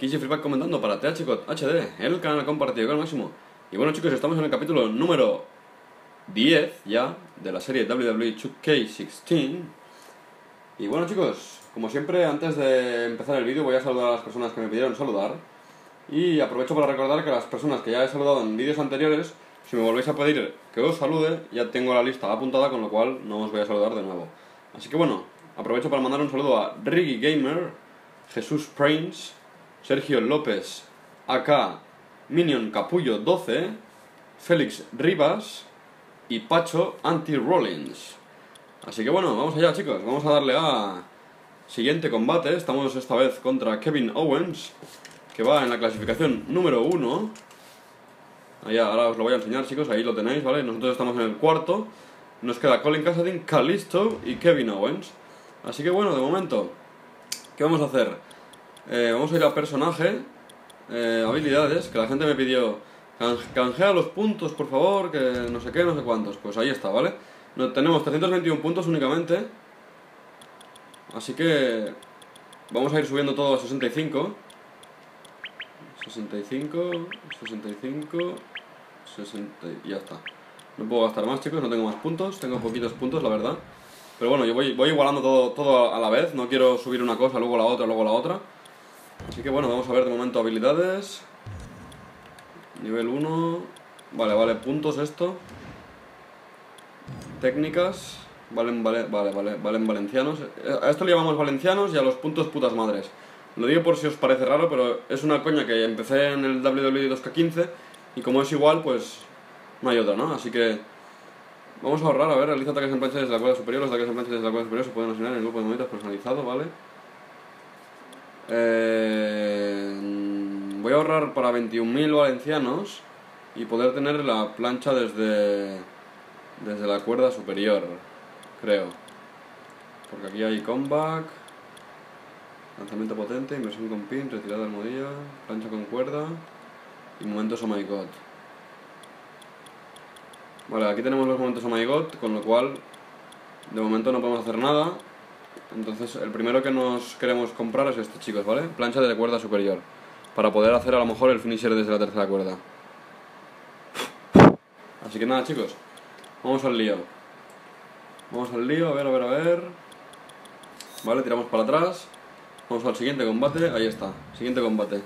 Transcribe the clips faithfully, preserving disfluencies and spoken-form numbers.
aquí Jeffrey Pack comentando para T H C O T H D, el canal compartido con el máximo. Y bueno chicos, estamos en el capítulo número diez ya de la serie W W E dos K dieciséis. Y bueno chicos, como siempre, antes de empezar el vídeo voy a saludar a las personas que me pidieron saludar. Y aprovecho para recordar que las personas que ya he saludado en vídeos anteriores, si me volvéis a pedir que os salude, ya tengo la lista apuntada, con lo cual no os voy a saludar de nuevo. Así que bueno, aprovecho para mandar un saludo a Riggy Gamer, Jesús Prince, Sergio López, A K, Minion Capullo doce, Félix Rivas y Pacho Anti-Rollins. Así que bueno, vamos allá chicos, vamos a darle a siguiente combate. Estamos esta vez contra Kevin Owens, que va en la clasificación número uno. Allá, ahora os lo voy a enseñar chicos, ahí lo tenéis, ¿vale? Nosotros estamos en el cuarto. Nos queda Colin Cassidy, Kalisto y Kevin Owens. Así que bueno, de momento, ¿qué vamos a hacer? Eh, vamos a ir a personaje, eh, habilidades, que la gente me pidió, canjea los puntos por favor, que no sé qué, no sé cuántos. Pues ahí está, ¿vale? No, tenemos trescientos veintiuno puntos únicamente. Así que vamos a ir subiendo todo a sesenta y cinco. sesenta y cinco, sesenta y cinco, sesenta y ya está. No puedo gastar más chicos, no tengo más puntos, tengo poquitos puntos la verdad. Pero bueno, yo voy, voy igualando todo, todo a la vez, no quiero subir una cosa, luego la otra, luego la otra. Así que bueno, vamos a ver de momento habilidades. Nivel uno. Vale, vale, puntos esto. Técnicas. Valen, vale, vale, vale, valen valencianos. A esto le llamamos valencianos y a los puntos putas madres. Lo digo por si os parece raro, pero es una coña que empecé en el W W E dos K quince y como es igual, pues no hay otra, ¿no? Así que vamos a ahorrar, a ver, realiza ataques en plancha desde la cuerda superior. Los ataques en plancha desde la cuerda superior se pueden asignar en el grupo de movimientos personalizado, ¿vale? Eh, voy a ahorrar para veintiún mil valencianos y poder tener la plancha desde, desde la cuerda superior, creo. Porque aquí hay comeback, lanzamiento potente, inversión con pin, retirada de almohadilla, plancha con cuerda y momentos oh my god. Vale, aquí tenemos los momentos oh my god, con lo cual de momento no podemos hacer nada. Entonces el primero que nos queremos comprar es este chicos, ¿vale? Plancha de cuerda superior, para poder hacer a lo mejor el finisher desde la tercera cuerda. Así que nada chicos, vamos al lío. Vamos al lío, a ver, a ver, a ver. Vale, tiramos para atrás. Vamos al siguiente combate, ahí está, siguiente combate.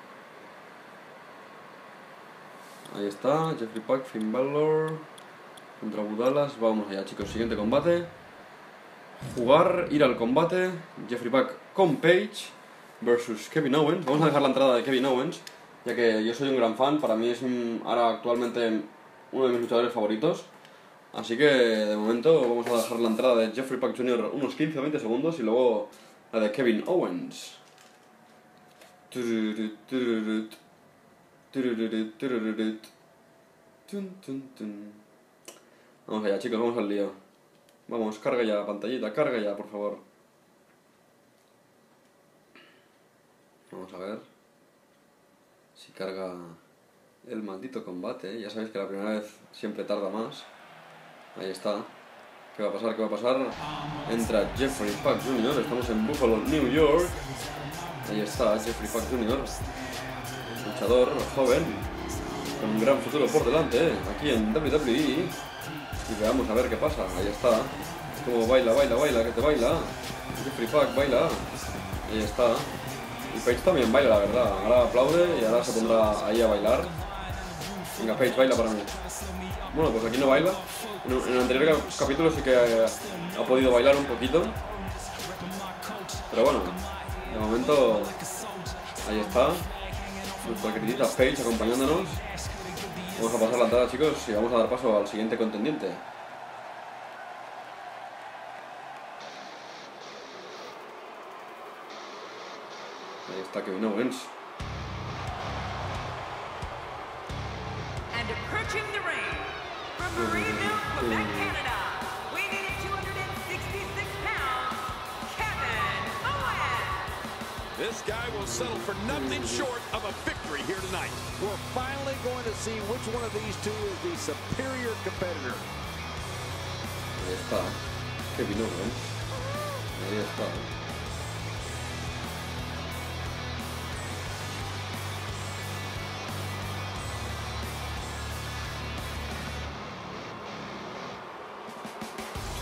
Ahí está, Jeffrey Pack, Finn Balor contra Budalas. Vamos allá chicos, siguiente combate. Jugar, ir al combate. Jeffrey Pack con Page versus Kevin Owens. Vamos a dejar la entrada de Kevin Owens, ya que yo soy un gran fan. Para mí es un, ahora actualmente uno de mis luchadores favoritos. Así que de momento vamos a dejar la entrada de Jeffrey Pack junior unos quince o veinte segundos y luego la de Kevin Owens. Vamos allá chicos, vamos al lío. Vamos, carga ya, pantallita, carga ya, por favor. Vamos a ver si carga el maldito combate. Ya sabéis que la primera vez siempre tarda más. Ahí está. ¿Qué va a pasar? ¿Qué va a pasar? Entra Jeffrey Pack junior Estamos en Buffalo, New York. Ahí está Jeffrey Pack junior Luchador joven con un gran futuro por delante, ¿eh? Aquí en W W E. Y veamos a ver qué pasa. Ahí está. Como baila, baila, baila, que te baila. Jeffrey Pack baila. Ahí está. Y Page también baila, la verdad. Ahora aplaude y ahora se pondrá ahí a bailar. Venga, Page, baila para mí. Bueno, pues aquí no baila. En, en el anterior capítulo sí que ha, ha podido bailar un poquito. Pero bueno, de momento ahí está. Nuestra queridita Page acompañándonos. Vamos a pasar la entrada chicos y vamos a dar paso al siguiente contendiente. Ahí está Kevin Owens. And approaching the ring from Marieville, Quebec, Canada, weighing in two hundred sixty-six pounds, Kevin Owens. This guy will settle for nothing short of a victory here tonight. We're finally going to see which one of these two is the superior competitor. Ahí está Kevin Owens. Ahí está.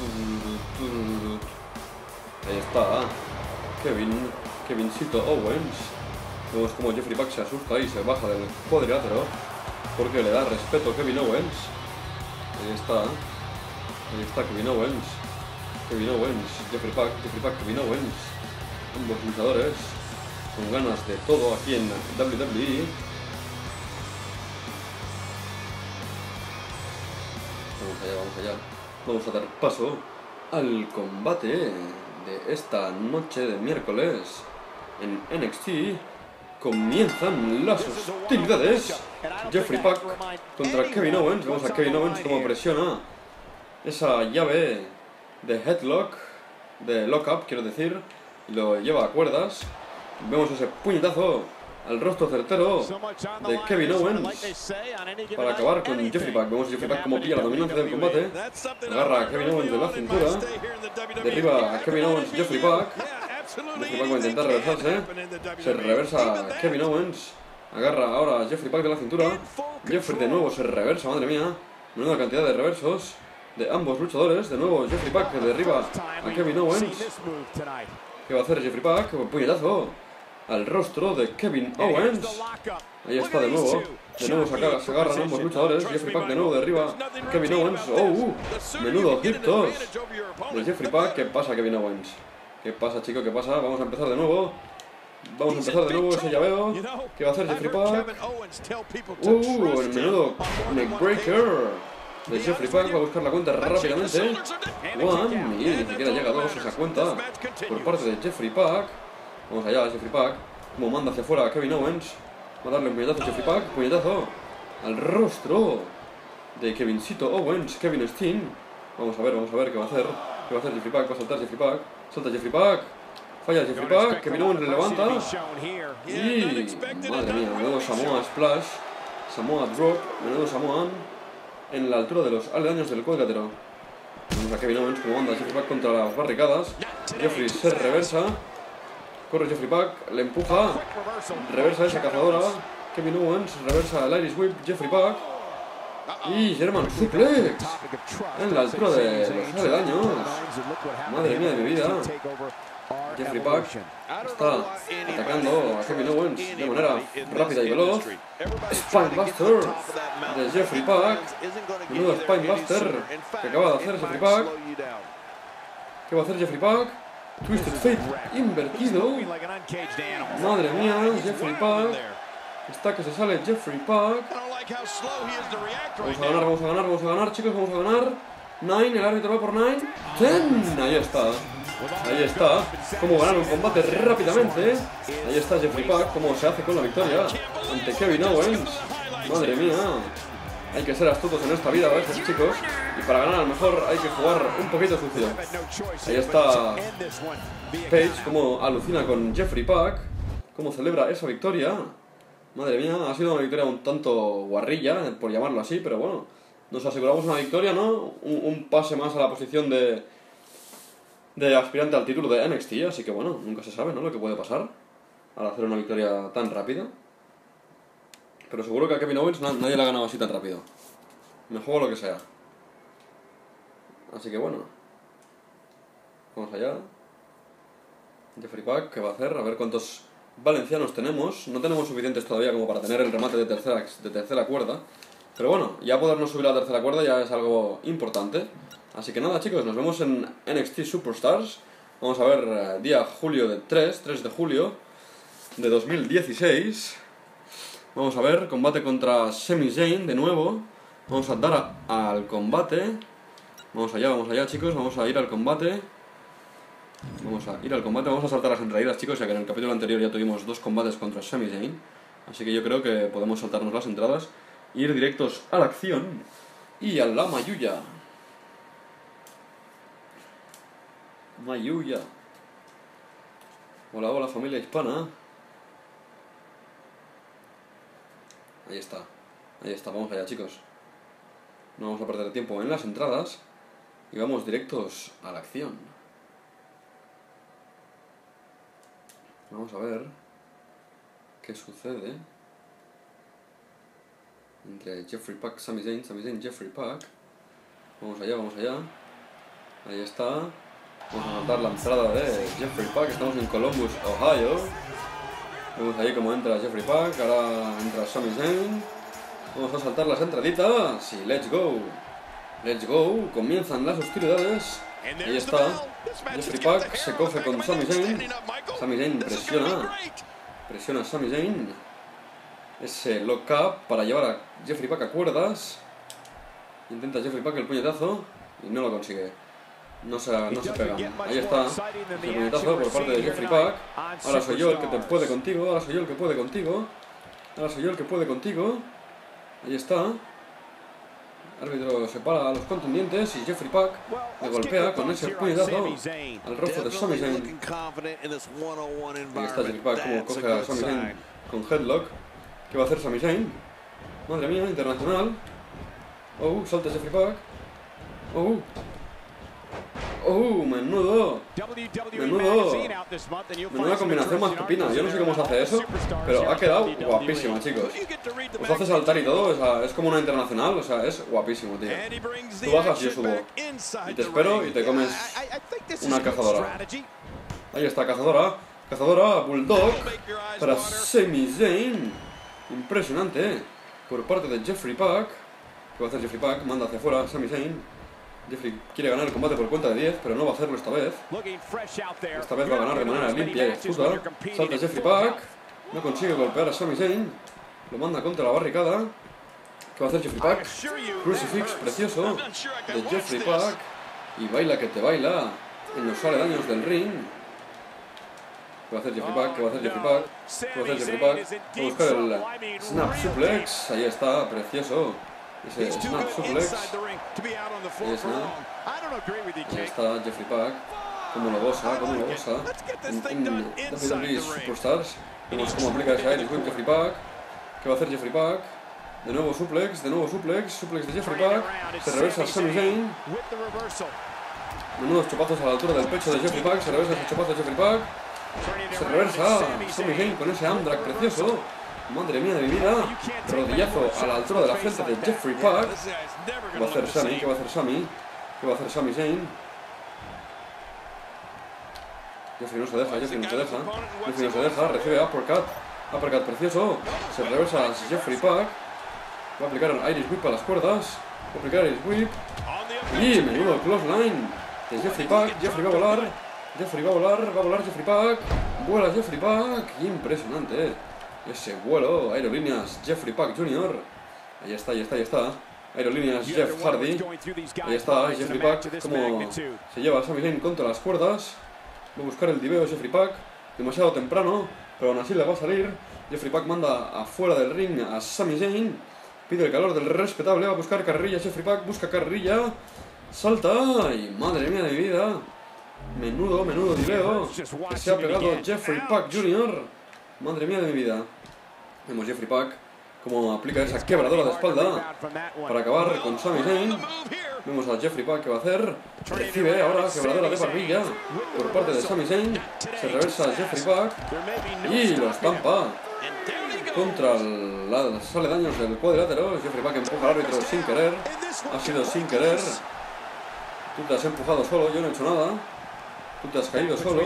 Ahí está. Kevin. Kevincito Owens. Vemos como Jeffrey Pack se asusta y se baja del cuadrilátero porque le da respeto a Kevin Owens. Ahí está. Ahí está Kevin Owens. Kevin Owens. Jeffrey Pack. Jeffrey Pack. Kevin Owens. Ambos luchadores con ganas de todo aquí en W W E. Vamos allá, vamos allá. Vamos a dar paso al combate de esta noche de miércoles en N X T. Comienzan las hostilidades. Jeffrey Pack contra Kevin Owens. Vemos a Kevin Owens como presiona esa llave de headlock, de lockup quiero decir, y lo lleva a cuerdas. Vemos ese puñetazo al rostro certero de Kevin Owens para acabar con Jeffrey Pack. Vemos a Jeffrey Pack como pilla la dominancia del combate. Agarra a Kevin Owens de la cintura. Derriba a Kevin Owens, Jeffrey Pack. Jeffrey Pack va a intentar reversarse. Se reversa Kevin Owens. Agarra ahora a Jeffrey Pack de la cintura. Jeffrey de nuevo se reversa, madre mía. Menuda cantidad de reversos de ambos luchadores. De nuevo Jeffrey Pack que derriba a Kevin Owens. ¿Qué va a hacer Jeffrey Pack? Puñetazo al rostro de Kevin Owens. Ahí está de nuevo. De nuevo se, agarra, se agarran ambos luchadores. Jeffrey Pack de nuevo derriba a Kevin Owens. ¡Oh! Uh, menudo hip toss de Jeffrey Pack. ¿Qué pasa, Kevin Owens? ¿Qué pasa, chico? ¿Qué pasa? Vamos a empezar de nuevo. Vamos a empezar de nuevo ese llaveo. ¿Qué va a hacer Jeffrey Pack? ¡Uh! El menudo neckbreaker de Jeffrey Pack. Va a buscar la cuenta rápidamente. One. Y ni siquiera llega a dos esa cuenta por parte de Jeffrey Pack. Vamos allá, Jeffrey Pack. Como manda hacia afuera a Kevin Owens. Va a darle un puñetazo a Jeffrey Pack. Puñetazo al rostro de Kevincito Owens. Kevin Steen. Vamos a ver, vamos a ver qué va a hacer. ¿Qué va a hacer Jeffrey Pack? Va a saltar Jeffrey Pack. Salta Jeffrey Pack. Falla Jeffrey Pack. Kevin Owens le levanta. Y... madre mía, menudo Samoa Splash. Samoa Drop. Menudo Samoan. En la altura de los aledaños del cuadrilátero. Vemos a Kevin Owens como manda Jeffrey Pack contra las barricadas. Jeffrey se reversa. Corre Jeffrey Pack, le empuja, reversa esa cazadora. Kevin Owens reversa el Irish Whip, Jeffrey Pack. Y German Suplex en la altura de los aledaños. Madre mía de mi vida. Jeffrey Pack está atacando a Kevin Owens de manera rápida y veloz. Spinebuster de Jeffrey Pack. Menudo Spinebuster que acaba de hacer Jeffrey Pack. ¿Qué va a hacer Jeffrey Pack? Twisted Fate invertido. Madre mía, Jeffrey Pack. Está que se sale Jeffrey Pack. Vamos a ganar, vamos a ganar, vamos a ganar, chicos, vamos a ganar. Nine, el árbitro va por Nine. Ten, ahí está. Ahí está. Cómo ganar un combate rápidamente. Ahí está Jeffrey Pack, cómo se hace con la victoria ante Kevin Owens. Madre mía. Hay que ser astutos en esta vida, ¿ves, chicos? Y para ganar a lo mejor hay que jugar un poquito sucio. Ahí está Paige, como alucina con Jeffrey Pack, cómo celebra esa victoria. Madre mía, ha sido una victoria un tanto guarrilla, por llamarlo así, pero bueno, nos aseguramos una victoria, ¿no? Un, un pase más a la posición de, de aspirante al título de N X T, así que bueno, nunca se sabe, ¿no? Lo que puede pasar al hacer una victoria tan rápida. Pero seguro que a Kevin Owens nadie le ha ganado así tan rápido. Me juego lo que sea. Así que bueno. Vamos allá. Jeffrey Pack, ¿qué va a hacer? A ver cuántos valencianos tenemos. No tenemos suficientes todavía como para tener el remate de tercera, de tercera cuerda. Pero bueno, ya podernos subir a la tercera cuerda ya es algo importante. Así que nada, chicos, nos vemos en N X T Superstars. Vamos a ver eh, día julio de tres, tres de julio de dos mil dieciséis. Vamos a ver, combate contra Sami Zayn de nuevo. Vamos a dar a, al combate. Vamos allá, vamos allá, chicos. Vamos a ir al combate. Vamos a ir al combate. Vamos a saltar las entradas, chicos, ya que en el capítulo anterior ya tuvimos dos combates contra Sami Zayn. Así que yo creo que podemos saltarnos las entradas e ir directos a la acción y a la Mayuya. Mayuya. Hola, hola, familia hispana. Ahí está, ahí está, vamos allá, chicos. No vamos a perder tiempo en las entradas y vamos directos a la acción. Vamos a ver qué sucede entre Jeffrey Pack, Sami Zayn, Sami Zayn, Jeffrey Pack. Vamos allá, vamos allá. Ahí está. Vamos a notar la entrada de Jeffrey Pack. Estamos en Columbus, Ohio. Vemos ahí cómo entra Jeffrey Pack. Ahora entra Sami Zayn. Vamos a saltar las entraditas y let's go. Let's go. Comienzan las hostilidades. Ahí está. Jeffrey Pack se coge con Sami Zayn. Sami Zayn presiona. Presiona a Sami Zayn. Ese lock up para llevar a Jeffrey Pack a cuerdas. Intenta Jeffrey Pack el puñetazo y no lo consigue. No se, no se pegan. Ahí está. El puñetazo por parte de Jeffrey Pack. Ahora soy yo el que te puede contigo. Ahora soy yo el que puede contigo. Ahora soy yo el que puede contigo. Ahí está. El árbitro separa a los contendientes y Jeffrey Pack le golpea con ese puñetazo al rostro de Sami Zayn. Ahí está Jeffrey Pack como coge a Sami Zayn con headlock. ¿Qué va a hacer Sami Zayn? Madre mía, internacional. Oh, salta Jeffrey Pack. Oh. Oh, menudo. Menudo. Menuda combinación más pepina. Yo no sé cómo se hace eso, pero ha quedado guapísima, chicos. Os hace saltar y todo, o sea, es como una internacional, o sea, es guapísimo, tío. Tú bajas y yo subo. Y te espero y te comes una cazadora. Ahí está, cazadora. Cazadora, Bulldog para Sami Zayn. Impresionante, ¿eh? Por parte de Jeffrey Pack. ¿Qué va a hacer Jeffrey Pack? Manda hacia afuera Sami Zayn. Jeffrey quiere ganar el combate por cuenta de diez, pero no va a hacerlo esta vez. Esta vez va a ganar de manera limpia y astuta. Salta Jeffrey Pack. No consigue golpear a Sami Zayn. Lo manda contra la barricada. ¿Qué va a hacer Jeffrey Pack? Crucifix precioso de Jeffrey Pack. Y baila que te baila en los aledaños del ring. ¿Qué va a hacer Jeffrey Pack? ¿Qué va a hacer Jeffrey Pack? ¿Qué va a hacer Jeffrey Pack? Va a buscar el Snap Suplex. Ahí está, precioso. Ese Snap Suplex. Ahí está. Ahí está Jeffrey Pack. Como lo goza, como lo goza. En, en W W E Superstars. Vemos cómo aplica ese Irish Whip Jeffrey Pack. ¿Qué va a hacer Jeffrey Pack? De nuevo suplex, de nuevo suplex. Suplex de Jeffrey Pack. Se reversa Sami Zayn. Menudos chopazos a la altura del pecho de Jeffrey Pack. Se reversa ese chopazo de Jeffrey Pack. Se reversa Sami Zayn con ese Amdrac precioso. Madre mía de mi vida. Rodillazo a la altura de la frente de Jeffrey Pack. ¿Qué va a hacer Sami? ¿Qué va a hacer Sami? ¿Qué va a hacer Sami Zayn? Jeffrey no se deja, Jeffrey no se deja. Jeffrey no se deja, recibe uppercut. Uppercut precioso. Se reversa Jeffrey Pack. Va a aplicar un Irish Whip a las cuerdas. Va a aplicar Irish Whip. Y menudo close line de Jeffrey Pack. Jeffrey va a volar. Jeffrey va a volar. Va a volar Jeffrey Pack. Vuela Jeffrey Pack. Impresionante, eh. Ese vuelo, Aerolíneas Jeffrey Pack junior Ahí está, ahí está, ahí está. Aerolíneas Jeff Hardy. Ahí está, Jeffrey Pack. Como se lleva a Sami Zayn contra las cuerdas. Va a buscar el diveo Jeffrey Pack. Demasiado temprano, pero aún así le va a salir. Jeffrey Pack manda afuera del ring a Sami Zayn. Pide el calor del respetable. Va a buscar carrilla Jeffrey Pack. Busca carrilla. Salta. Y madre mía de mi vida. Menudo, menudo diveo que se ha pegado Jeffrey Pack junior Madre mía de mi vida. Vemos Jeffrey Pack como aplica esa quebradora de espalda para acabar con Sami Zayn. Vemos a Jeffrey Pack que va a hacer. Recibe ahora quebradora de barbilla por parte de Sami Zayn. Se reversa Jeffrey Pack y lo estampa contra los aledaños del cuadrilátero. Jeffrey Pack empuja al árbitro sin querer. Ha sido sin querer. Tú te has empujado solo, yo no he hecho nada. Tú te has caído solo.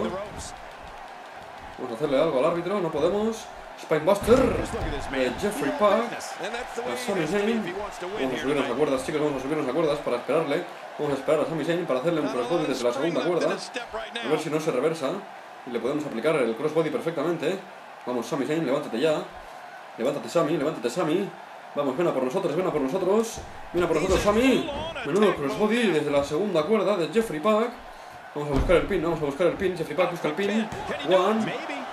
Vamos a hacerle algo al árbitro, no podemos. Spinebuster de Jeffrey Pack a Sami Zayn. Vamos a subirnos a cuerdas, chicos, vamos a subirnos a cuerdas para esperarle. Vamos a esperar a Sami Zayn para hacerle un crossbody desde la segunda cuerda. A ver si no se reversa y le podemos aplicar el crossbody perfectamente. Vamos, Sami Zayn, levántate ya. Levántate, Sami, levántate, Sami. Vamos, ven a por nosotros, ven a por nosotros. Ven a por nosotros, Sami. Menudo crossbody desde la segunda cuerda de Jeffrey Pack. Vamos a buscar el pin, vamos a buscar el pin. Jeffrey Pack busca el pin. One.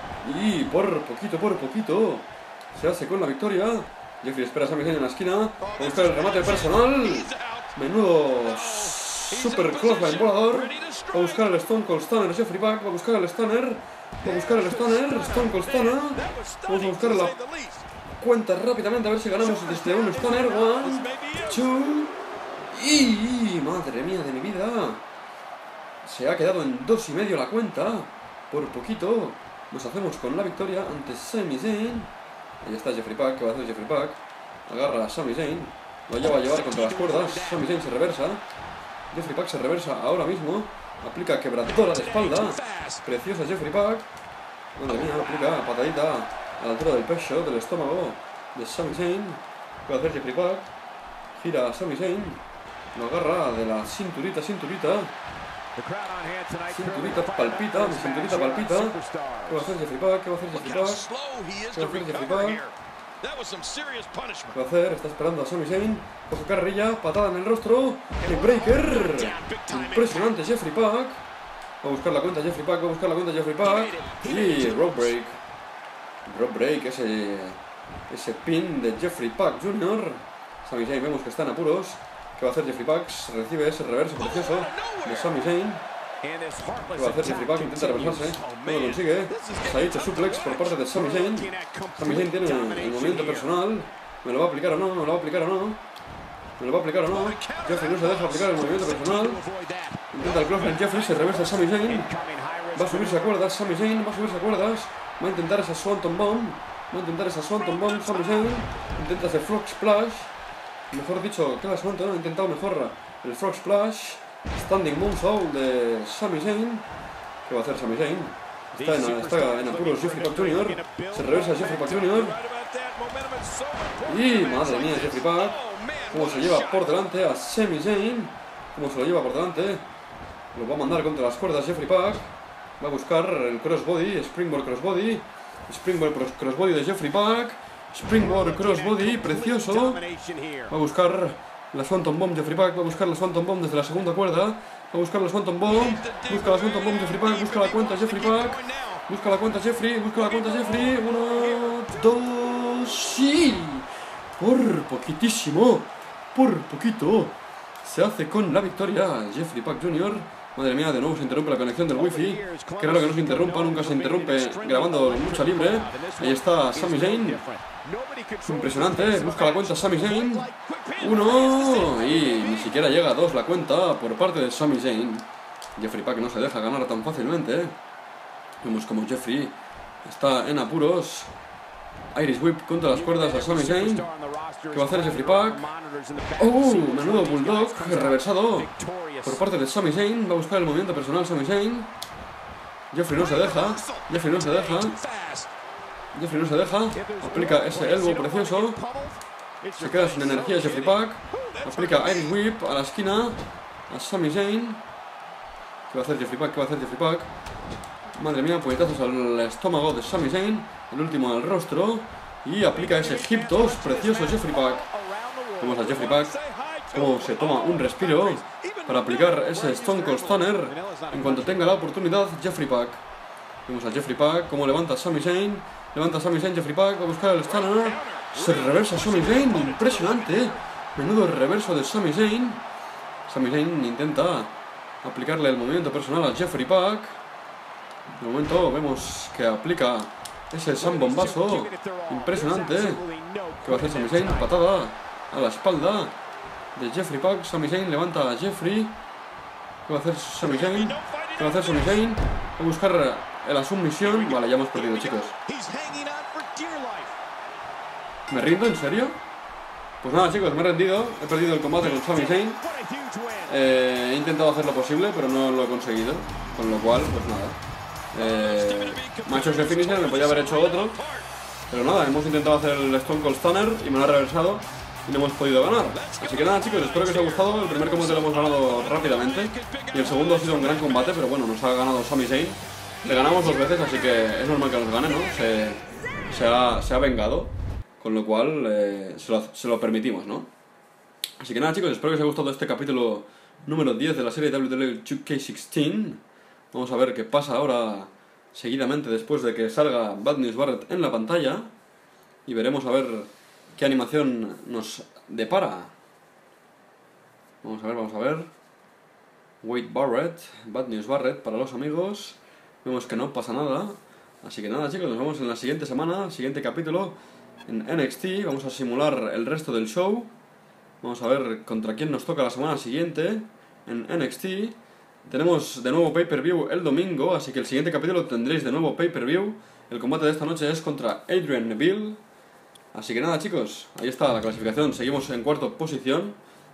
Y por poquito, por poquito se hace con la victoria. Jeffrey espera a Sami Zayn en la esquina. Va a buscar el remate personal. Menudo super clothesline volador. Va a buscar el Stone Cold Stunner Jeffrey Pack. Va a buscar el Stunner. Va a buscar el Stunner. Stone Cold Stunner. Vamos a buscar la cuenta rápidamente a ver si ganamos desde un Stunner. One, two. Y madre mía de mi vida. Se ha quedado en dos y medio la cuenta. Por poquito. Nos hacemos con la victoria ante Sami Zayn. Ahí está Jeffrey Pack. ¿Qué va a hacer Jeffrey Pack? Agarra a Sami Zayn. Lo lleva a llevar contra las cuerdas. Sami Zayn se reversa. Jeffrey Pack se reversa ahora mismo. Aplica quebradora de espalda. Preciosa Jeffrey Pack. Madre mía, aplica patadita a la altura del pecho, del estómago de Sami Zayn. ¿Qué va a hacer Jeffrey Pack? Gira a Sami Zayn. Lo agarra de la cinturita, cinturita. Cinturita palpita, mi cinturita palpita. ¿Qué va a hacer Jeffrey Pack? ¿Qué va a hacer Jeffrey Pack? ¿Qué va a hacer Jeffrey Pack? ¿Qué va a hacer? Está esperando a Sami Zayn. Coge carrilla, patada en el rostro. El breaker. Impresionante Jeffrey Pack. Va a buscar la cuenta Jeffrey Pack, va a buscar la cuenta Jeffrey Pack. Y rope break. Rope break, ese, ese pin de Jeffrey Pack junior Sami Zayn vemos que está en apuros. ¿Qué va a hacer Jeffrey Pack? Recibe ese reverso precioso de Sami Zayn. ¿Qué va a hacer Jeffrey Pack? Intenta reversarse. No lo consigue. Se ha hecho suplex por parte de Sami Zayn. Sami Zayn tiene el movimiento personal. ¿Me lo va a aplicar o no? ¿Me lo va a aplicar o no? ¿Me lo va a aplicar o no? Jeffrey no se deja aplicar el movimiento personal. Intenta el crossline Jeffrey, se reversa Sami Zayn. Va a subirse a cuerdas, Sami Zayn va a subirse a cuerdas. Va a intentar esa Swanton Bomb. Va a intentar esa Swanton Bomb, Sami Zayn. Intenta hacer Frog Splash. Mejor dicho, que la Swanton ha intentado mejor el Frog Splash. Standing Moonsault de Sami Zayn. ¿Qué va a hacer Sami Zayn? Está en, está en apuros Jeffrey Pack junior Se reversa Jeffrey Pack junior Y madre mía, Jeffrey Pack. Cómo se lleva por delante a Sami Zayn. Cómo se lo lleva por delante. Lo va a mandar contra las cuerdas Jeffrey Pack. Va a buscar el crossbody, Springboard crossbody. Springboard crossbody de Jeffrey Pack. Springboard crossbody, precioso. Va a buscar la Swanton Bomb Jeffrey Pack. Va a buscar la Swanton Bomb desde la segunda cuerda. Va a buscar la Swanton Bomb. Busca la Swanton Bomb Jeffrey Pack. Busca la cuenta Jeffrey Pack. Busca la cuenta Jeffrey. Busca la cuenta Jeffrey. Uno, dos, sí. Por poquitísimo. Por poquito. Se hace con la victoria Jeffrey Pack junior Madre mía, de nuevo se interrumpe la conexión del wifi. Qué raro que no se interrumpa, nunca se interrumpe grabando lucha libre. Ahí está Sami Zayn. Impresionante, busca la cuenta Sami Zayn. Uno, y ni siquiera llega a dos la cuenta por parte de Sami Zayn. Jeffrey Pack no se deja ganar tan fácilmente. Vemos como Jeffrey está en apuros. Irish Whip contra las cuerdas a Sami Zayn. ¿Qué va a hacer Jeffrey Pack? ¡Oh! Menudo bulldog reversado por parte de Sami Zayn. Va a buscar el movimiento personal Sami Zayn. Jeffrey no se deja. Jeffrey no se deja. Jeffrey no se deja. Aplica ese elbow precioso. Se queda sin energía Jeffrey Pack. Aplica Irish Whip a la esquina a Sami Zayn. ¿Qué va a hacer Jeffrey Pack? ¿Qué va a hacer Jeffrey Pack? Madre mía, puñetazos al estómago de Sami Zayn. El último al rostro. Y aplica ese hip toss precioso Jeffrey Pack. Vemos a Jeffrey Pack cómo se toma un respiro para aplicar ese Stone Cold Stunner en cuanto tenga la oportunidad Jeffrey Pack. Vemos a Jeffrey Pack cómo levanta a Sami Zayn. Levanta a Sami Zayn, Jeffrey Pack va a buscar el Stunner. Se reversa Sami Zayn, impresionante. Menudo reverso de Sami Zayn. Sami Zayn intenta aplicarle el movimiento personal a Jeffrey Pack. De momento vemos que aplica ese Sam Bombazo impresionante. ¿Qué va a hacer Sami Zayn? Patada a la espalda de Jeffrey Pack. Sami Zayn levanta a Jeffrey. ¿Qué va a hacer Sami Zayn? ¿Qué va a hacer Sami Zayn? Va a buscar la submisión. Vale, ya hemos perdido, chicos. ¿Me rindo? ¿En serio? Pues nada, chicos, me he rendido. He perdido el combate con Sami Zayn. Eh, he intentado hacer lo posible, pero no lo he conseguido. Con lo cual, pues nada. Eh, me ha hecho ese finisher, me podía haber hecho otro. Pero nada, hemos intentado hacer el Stone Cold Stunner y me lo ha reversado y no hemos podido ganar. Así que nada, chicos, espero que os haya gustado. El primer combate lo hemos ganado rápidamente y el segundo ha sido un gran combate, pero bueno, nos ha ganado Sami Zayn. Le ganamos dos veces, así que es normal que nos gane, ¿no? Se, se, ha, se ha vengado, con lo cual eh, se, lo, se lo permitimos, ¿no? Así que nada, chicos, espero que os haya gustado este capítulo número diez de la serie W W E dos K dieciséis. Vamos a ver qué pasa ahora seguidamente después de que salga Bad News Barrett en la pantalla. Y veremos a ver qué animación nos depara. Vamos a ver, vamos a ver. Wade Barrett, Bad News Barrett para los amigos. Vemos que no pasa nada. Así que nada, chicos, nos vemos en la siguiente semana, siguiente capítulo en N X T. Vamos a simular el resto del show. Vamos a ver contra quién nos toca la semana siguiente en N X T. Tenemos de nuevo pay-per-view el domingo, así que el siguiente capítulo tendréis de nuevo pay-per-view. El combate de esta noche es contra Adrian Neville. Así que nada, chicos, ahí está la clasificación. Seguimos en cuarta posición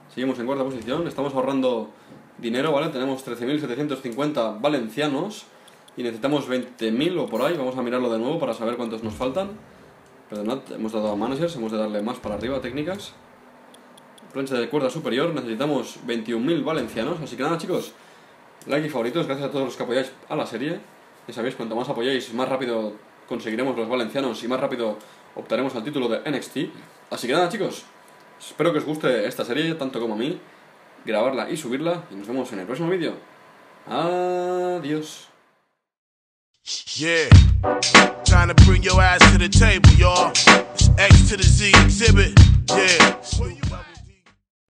Seguimos en cuarta posición, estamos ahorrando dinero, ¿vale? Tenemos trece mil setecientos cincuenta valencianos y necesitamos veinte mil o por ahí. Vamos a mirarlo de nuevo para saber cuántos nos faltan. Perdonad, hemos dado a managers, hemos de darle más para arriba, técnicas. Plancha de cuerda superior, necesitamos veintiún mil valencianos. Así que nada, chicos, like y favoritos, gracias a todos los que apoyáis a la serie. Ya sabéis, cuanto más apoyáis, más rápido conseguiremos los valencianos y más rápido optaremos al título de N X T. Así que nada, chicos, espero que os guste esta serie, tanto como a mí, grabarla y subirla, y nos vemos en el próximo vídeo. Adiós. Yeah, trying to bring your ass to the table, y'all. It's X to the Z exhibit. Yeah.